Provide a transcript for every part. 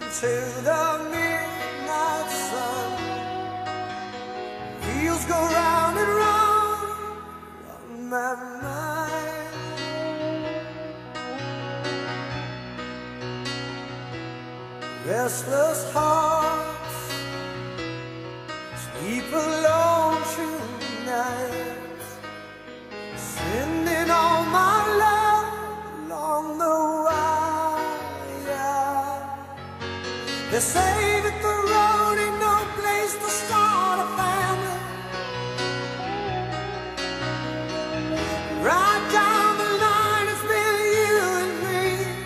to the midnight sun. Wheels go round and round on my mind. Restless hearts sleep alone tonight, sending all my love along the wire. They say that the road ain't no place to start a family. Right down the line, it's been you and me,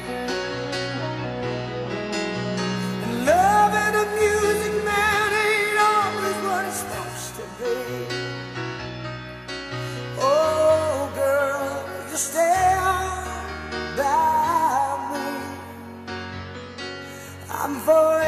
and love and the music, man, ain't always what it's supposed to be. Oh, girl, you stay on by me. I'm forever